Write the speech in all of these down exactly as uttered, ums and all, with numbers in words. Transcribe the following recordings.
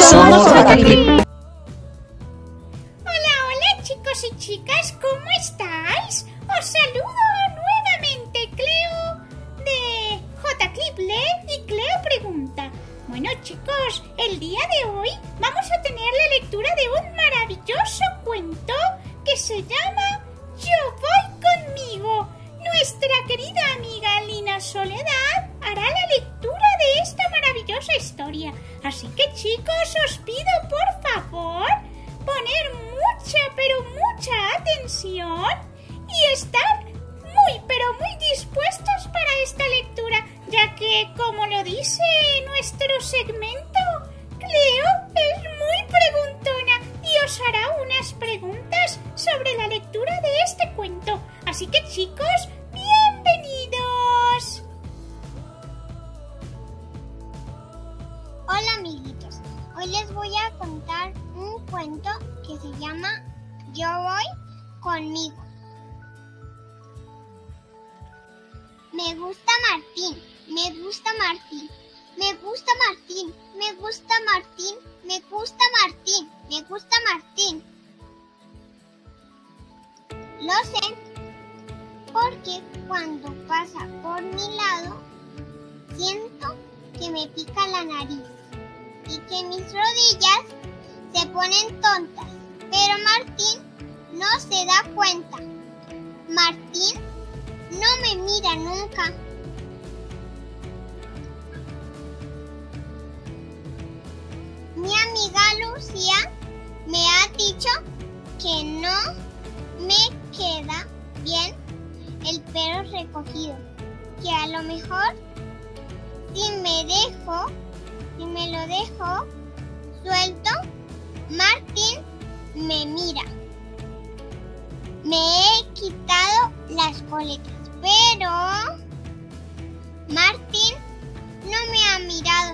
somos Jotaclip. Hola, hola chicos y chicas, ¿cómo estáis? Os saludo nuevamente, Cleo de Jotaclip Lee y Cleo Pregunta. Bueno chicos, el día de hoy vamos a tener la lectura de un maravilloso cuento que se llama Yo voy conmigo. Nuestra querida amiga Lina Soledad hará la lectura de esta maravillosa historia. Así que chicos, os pido por favor poner mucha pero mucha atención y estar muy pero muy dispuestos para esta lectura, ya que, como lo dice nuestro segmento, Cleo es muy preguntona y os hará unas preguntas sobre la lectura de este cuento. Así que chicos, bienvenidos. Hola amiguitos, hoy les voy a contar un cuento que se llama Yo voy conmigo. Me gusta Martín, me gusta Martín, me gusta Martín, me gusta Martín, me gusta Martín, me gusta Martín. Lo sé porque cuando pasa por mi lado siento que me pica la nariz y que mis rodillas se ponen tontas, pero Martín no se da cuenta. Martín no me mira nunca. Mi amiga Lucía me ha dicho que no me queda bien el pelo recogido, que a lo mejor si me dejo, si me lo dejo suelto, Martín me mira. Me he quitado las coletas, pero Martín no me ha mirado.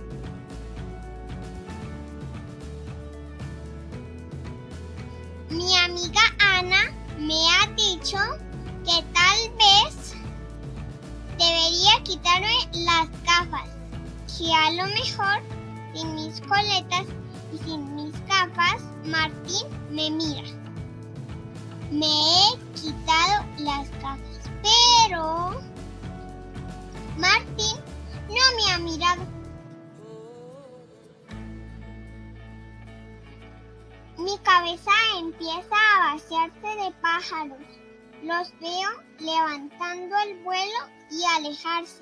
Mi amiga Ana me ha dicho que tal vez debería quitarme las gafas, que a lo mejor sin mis coletas y sin mis gafas Martín me mira. Me he quitado las gafas, pero Martín no me ha mirado. Mi cabeza empieza a vaciarse de pájaros. Los veo levantando el vuelo y alejarse.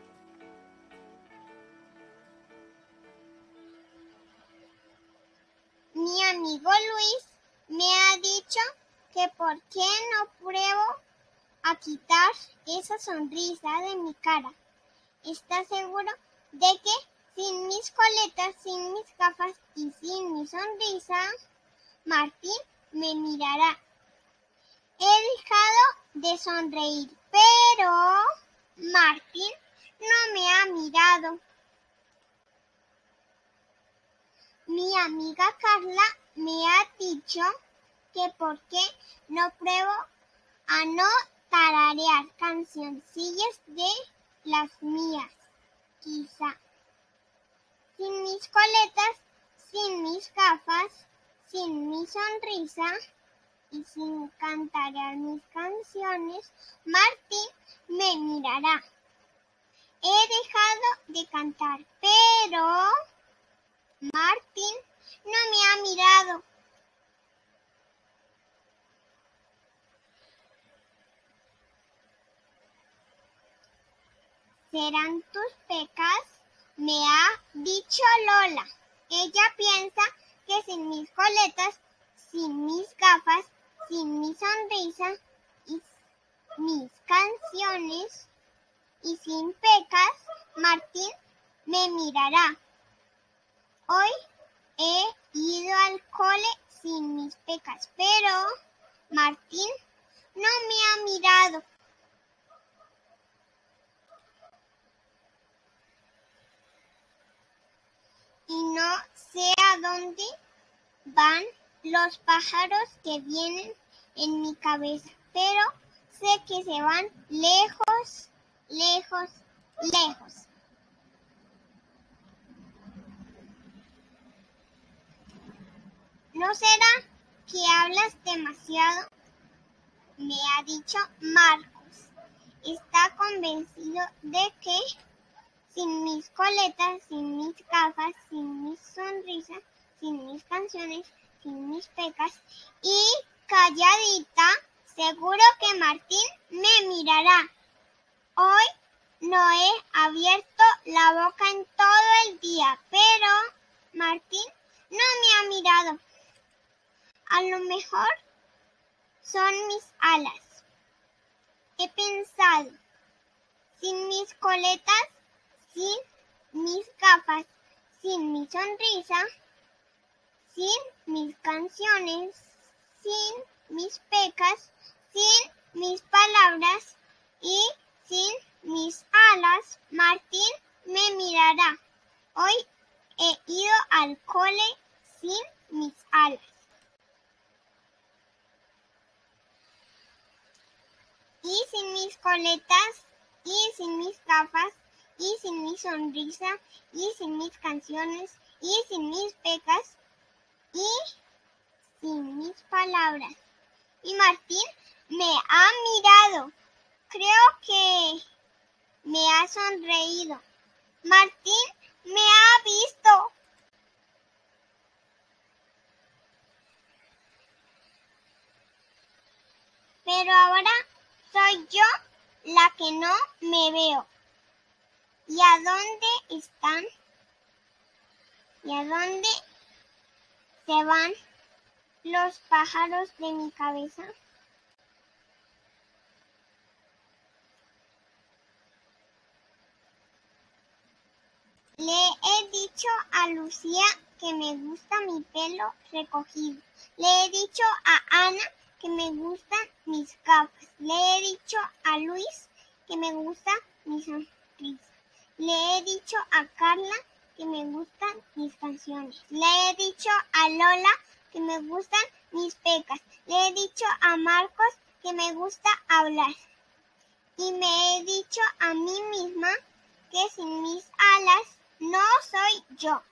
Mi amigo Luis me ha dicho que por qué no pruebo a quitar esa sonrisa de mi cara. ¿Está seguro de que sin mis coletas, sin mis gafas y sin mi sonrisa, Martín me mirará? He dejado de sonreír, pero Martín no me ha mirado. Mi amiga Carla me ha dicho que por qué no pruebo a no tararear cancioncillas de las mías. Quizá sin mis coletas, sin mis gafas, sin mi sonrisa y sin cantarear mis canciones, Martín me mirará. He dejado de cantar, pero Martín no me ha mirado. ¿Serán tus pecas? Me ha dicho Lola. Ella piensa que sin mis coletas, sin mis gafas, sin mi sonrisa y mis canciones y sin pecas, Martín me mirará. Hoy he ido al cole sin mis pecas, pero Martín no me ha mirado. Y no sé a dónde van los pájaros que vienen en mi cabeza, pero sé que se van lejos, lejos, lejos. ¿No será que hablas demasiado? Me ha dicho Marcos. Está convencido de que sin mis coletas, sin mis gafas, sin mis sonrisas, sin mis canciones, sin mis pecas y calladita, seguro que Martín me mirará. Hoy no he abierto la boca en todo el día, pero Martín no me ha mirado. A lo mejor son mis alas. He pensado, sin mis coletas, sin mis gafas, sin mi sonrisa, sin mis canciones, sin mis pecas, sin mis palabras y sin mis alas, Martín me mirará. Hoy he ido al cole sin mis alas. Y sin mis coletas, y sin mis gafas, y sin mi sonrisa, y sin mis canciones, y sin mis pecas, y sin mis palabras. Y Martín me ha mirado. Creo que me ha sonreído. Martín me ha visto. Pero ahora soy yo la que no me veo. ¿Y a dónde están? ¿Y a dónde se van los pájaros de mi cabeza? Le he dicho a Lucía que me gusta mi pelo recogido. Le he dicho a Ana que me gustan mis gafas. Le he dicho a Luis que me gusta mi sonrisa. Le he dicho a Carla que me gustan mis canciones. Le he dicho a Lola que me gustan mis pecas. Le he dicho a Marcos que me gusta hablar. Y me he dicho a mí misma que sin mis alas no soy yo.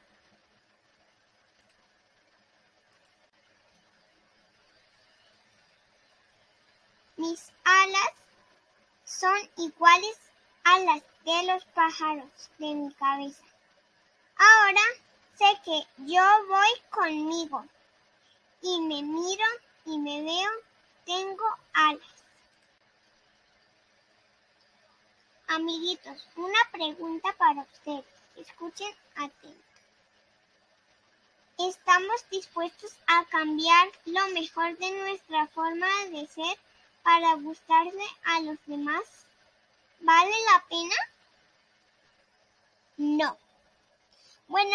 Mis alas son iguales a las de los pájaros de mi cabeza. Ahora sé que yo voy conmigo y me miro y me veo, tengo alas. Amiguitos, una pregunta para ustedes. Escuchen atentos. ¿Estamos dispuestos a cambiar lo mejor de nuestra forma de ser para gustarle a los demás? ¿Vale la pena? No. Bueno.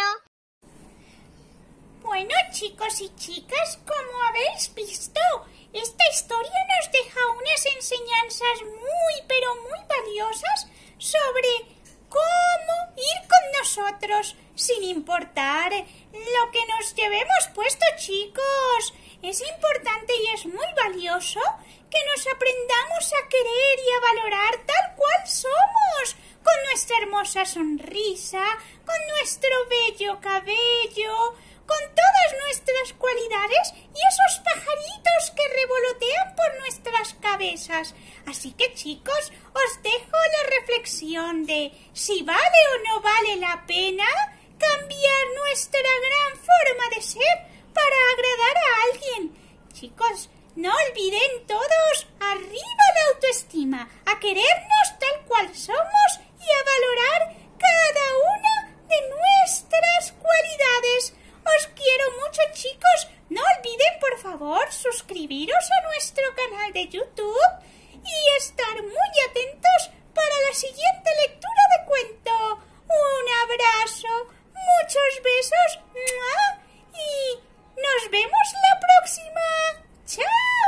Bueno, chicos y chicas, como habéis visto, esta historia nos deja unas enseñanzas muy, pero muy valiosas sobre cómo ir con nosotros, sin importar lo que nos llevemos puesto, chicos. Es importante y es muy valioso que nos aprendamos a querer y a valorar tal cual somos, con nuestra hermosa sonrisa, con nuestro bello cabello, con todas nuestras cualidades y esos pajaritos que revolotean por nuestras cabezas. Así que, chicos, os dejo la reflexión de si vale o no vale la pena cambiar nuestra gran forma de ser para agradar a alguien. Chicos, no olviden todos, arriba la autoestima, a querernos tal cual somos y a valorar cada una de nuestras cualidades. Os quiero mucho, chicos. No olviden, por favor, suscribiros a nuestro canal de YouTube y estar muy atentos para la siguiente lectura de cuento. Un abrazo, muchos besos y nos vemos la próxima. ¡Chao!